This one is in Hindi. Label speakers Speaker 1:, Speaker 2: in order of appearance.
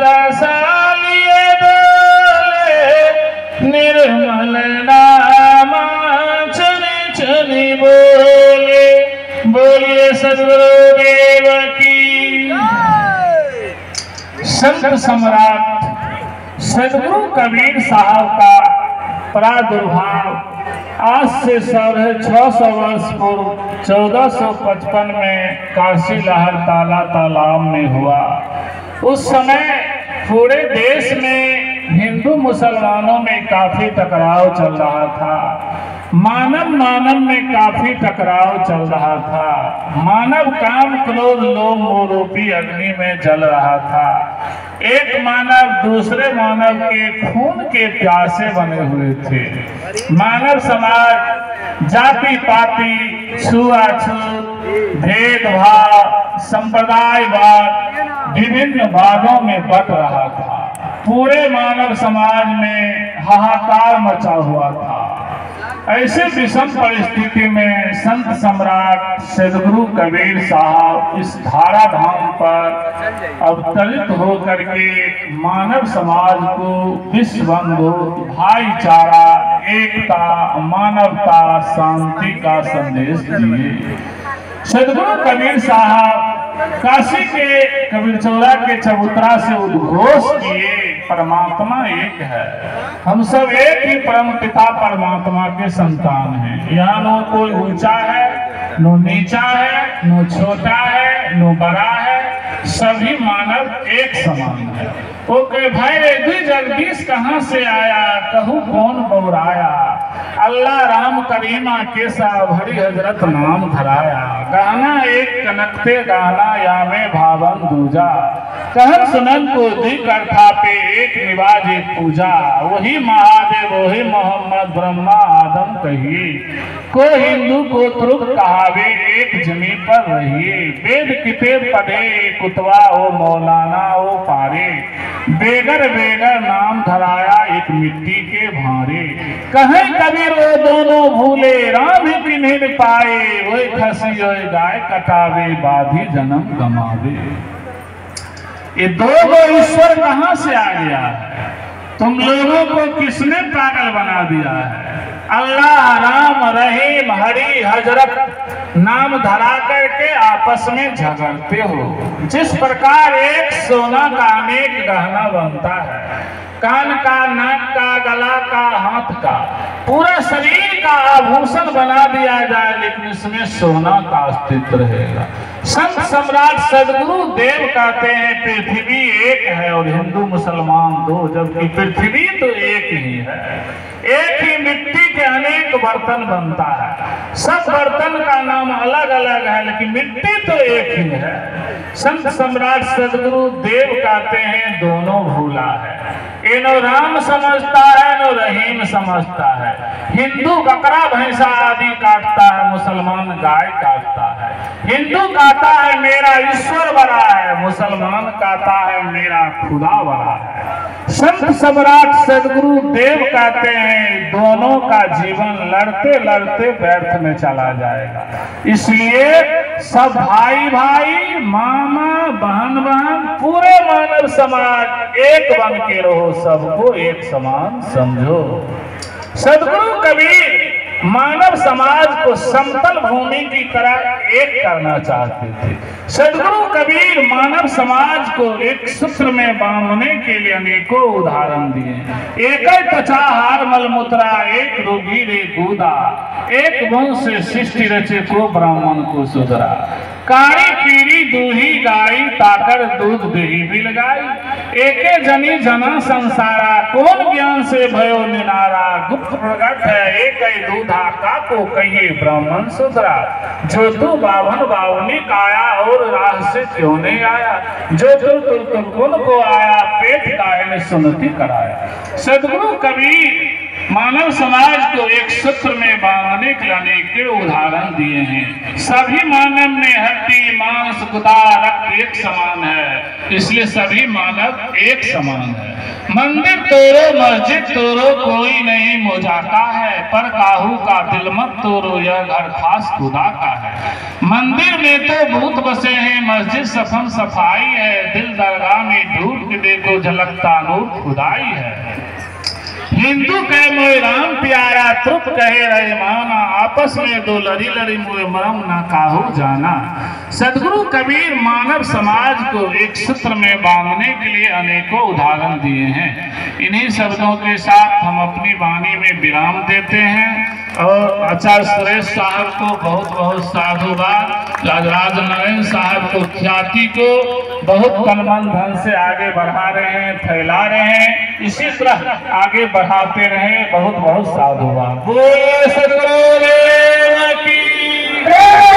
Speaker 1: सालिए बोले निर्मल नामा चुनी चुनी बोले। बोलिए सद्गुरुदेव की। संत सम्राट सद्गुरु कबीर साहब का प्रादुर्भाव आज से 650 वर्ष पूर्व 1455 में काशी लहर ताला तालाब में हुआ। उस समय पूरे देश में हिंदू मुसलमानों में काफी टकराव चल रहा था। मानव में काफी टकराव चल रहा था। मानव काम क्रोध लोभ मोहरूपी अग्नि में जल रहा था। एक मानव दूसरे मानव के खून के प्यासे बने हुए थे। मानव समाज जाति पाति छुआछूत भेदभाव संप्रदायवाद विभिन्न वादों में बट रहा था। पूरे मानव समाज में हाहाकार मचा हुआ था। ऐसे विषम परिस्थिति में संत सम्राट सद्गुरु कबीर साहब इस धारा धाम पर अवतरित होकर के मानव समाज को विश्व बंधु भाईचारा एकता मानवता शांति का संदेश दिए। सद्गुरु कबीर साहब काशी के कबीरचौरा के चबूतरा से उद्घोष किए परमात्मा एक है। हम सब एक ही परम पिता परमात्मा के संतान हैं। यहाँ न कोई ऊंचा है न नीचा है न छोटा है न बड़ा है, सभी मानव एक समान है। ओके भाई रेडी जगदीश कहाँ से आया कहूँ कौन बौराया। अल्लाह राम करीमा के साहब हरि हजरत नाम धराया। गाना एक कनकते गाना या में भावन दूजा। कहन सुनन को दी करता पे एक निवाज एक पूजा। वही महादेव वही मोहम्मद ब्रह्मा आदम कहिए। को हिंदू को तुरुक कहावे एक जमी पर रहिए। वेद किते पढ़े कुतवा हो मौलाना हो पारे। बेगर बेगर नाम धराया एक मिट्टी के भारे। कहे कबीर वो दोनों भूले राम ही किन्हीं पाए। वही खसी वही गाय कटावे बाधी जन्म गमावे। ये दो ईश्वर कहाँ से आ गया है? तुम लोगों को किसने पागल बना दिया है? अल्लाह राम रहीम हरि हजरत नाम धरा करके आपस में झगड़ते हो। जिस प्रकार एक सोना का अनेक गहना बनता है, कान का नाक का गला का हाथ का पूरा शरीर का आभूषण बना दिया जाए लेकिन इसमें सोना का अस्तित्व रहेगा। संत सम्राट सद्गुरु देव कहते हैं पृथ्वी एक है और हिंदू मुसलमान दो, जबकि पृथ्वी तो एक ही है। एक ही मिट्टी के अनेक बर्तन बनता है। सब बर्तन का नाम अलग अलग है लेकिन मिट्टी तो एक ही है। संत सम्राट सद्गुरु देव कहते हैं दोनों भूला है। नो राम समझता है नो रहीम समझता है। हिंदू बकरा भैंसा आदि काटता है, मुसलमान गाय काटता है। हिंदू कहता है मेरा ईश्वर बड़ा है, मुसलमान कहता है मेरा खुदा बड़ा है। संत सम्राट सद्गुरु देव कहते हैं दोनों का जीवन लड़ते लड़ते व्यर्थ में चला जाएगा। इसलिए सब भाई भाई मामा बहन बहन पूरे मानव समाज एक बन के रहो, सबको एक समान समझो। सद्गुरु कबीर मानव समाज को समतल भूमि की तरह एक करना चाहते थे। सद्गुरु कबीर मानव समाज को एक सूत्र में बांधने के लिए अनेकों उदाहरण दिए। एक त्वचा हार मलमूत्रा एक रोगी रे कूदा। एक वंश से सृष्टि रचे को ब्राह्मण को सुधरा। काड़ी पीरी दूही गाई ताकर दूध दही बिल गाई। एके जनी जना संसारा कौन ज्ञान से भयो निनारा। गुप्त प्रगट है एक दूधा का को कहिए ब्राह्मण सुधरा। जो तू बावन बावनी काया और राह से क्यों नहीं आया। जो तुल को आया पेट काहे ने सुनती कराया। सद्गुरु कबीर मानव समाज को एक सूत्र में बांधने के अनेक उदाहरण दिए हैं। सभी मानव में हड्डी मांस गुदा रक्त एक समान है, इसलिए सभी मानव एक समान है। मंदिर तोड़ो मस्जिद तोड़ो कोई नहीं मोजाका है, पर काहू का दिल मत तोड़ो यह घर खास खुदा का है। मंदिर में तो भूत बसे हैं, मस्जिद सफम सफाई है, दिल दरगाह में ढूंढ के देखो झलकता नूर खुदाई है। हिंदू कहे मोए राम प्यारा, तुप कहे रहे माना, आपस में दो लड़ी लड़ी मोए मरम ना काहू जाना। सदगुरु कबीर मानव समाज को एक सूत्र में बांधने के लिए अनेकों उदाहरण दिए हैं। इन्हीं शब्दों के साथ हम अपनी वाणी में विराम देते हैं और आचार्य सुरेश साहब को बहुत बहुत साधुवाद, राजराज नारायण साहब को ख्याति को बहुत तन मन धन से आगे बढ़ा रहे हैं, फैला रहे हैं, इसी तरह आगे बढ़ाते रहे। बहुत बहुत साधुवाद। बोले सदगुरुदेव की जय।